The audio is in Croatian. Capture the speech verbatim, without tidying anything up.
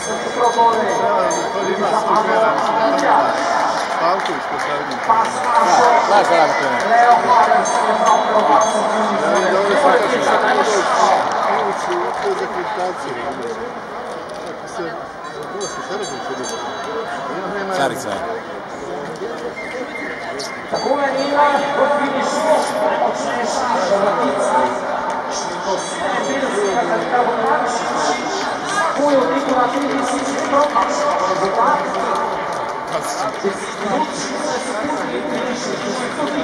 To ima sto gleda, mislim da tamo Pavković ko savjednik. Znaš da radi to ne? Ja mi dobro sam kažem, ući u te zakreditacije. Kako se, kako se Šarica se ljudi? Šarica. Takove nima, od finišu, prepočne šanša Latica. Što sve Birsima kad kao Maršić, koju Nikola Filisić je promašao rezultat. Uči se sekundi finišu, koji su